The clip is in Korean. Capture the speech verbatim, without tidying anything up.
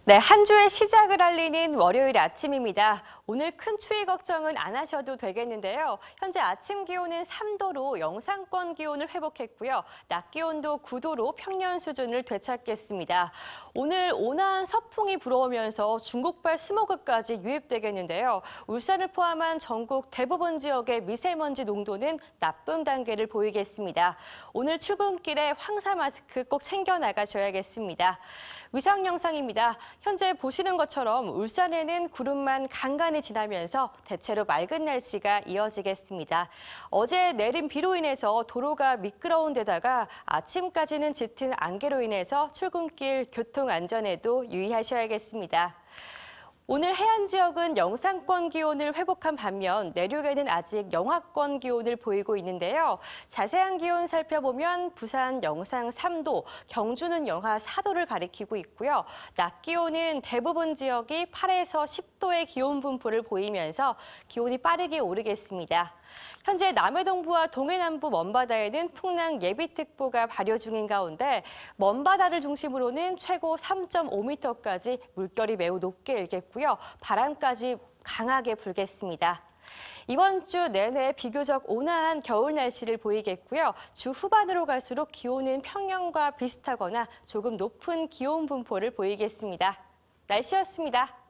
네, 한 주의 시작을 알리는 월요일 아침입니다. 오늘 큰 추위 걱정은 안 하셔도 되겠는데요. 현재 아침 기온은 삼 도로 영상권 기온을 회복했고요. 낮 기온도 구 도로 평년 수준을 되찾겠습니다. 오늘 온화한 서풍이 불어오면서 중국발 스모그까지 유입되겠는데요. 울산을 포함한 전국 대부분 지역의 미세먼지 농도는 나쁨 단계를 보이겠습니다. 오늘 출근길에 황사 마스크 꼭 챙겨 나가셔야겠습니다. 위상 영상입니다. 현재 보시는 것처럼 울산에는 구름만 간간히 지나면서 대체로 맑은 날씨가 이어지겠습니다. 어제 내린 비로 인해서 도로가 미끄러운 데다가 아침까지는 짙은 안개로 인해서 출근길 교통 안전에도 유의하셔야겠습니다. 오늘 해안 지역은 영상권 기온을 회복한 반면 내륙에는 아직 영하권 기온을 보이고 있는데요. 자세한 기온 살펴보면 부산 영상 삼 도, 경주는 영하 사 도를 가리키고 있고요. 낮 기온은 대부분 지역이 팔에서 십 도의 기온 분포를 보이면서 기온이 빠르게 오르겠습니다. 현재 남해동부와 동해남부 먼바다에는 풍랑 예비특보가 발효 중인 가운데 먼바다를 중심으로는 최고 삼 점 오 미터까지 물결이 매우 높게 일겠고요. 바람까지 강하게 불겠습니다. 이번 주 내내 비교적 온화한 겨울 날씨를 보이겠고요. 주 후반으로 갈수록 기온은 평년과 비슷하거나 조금 높은 기온 분포를 보이겠습니다. 날씨였습니다.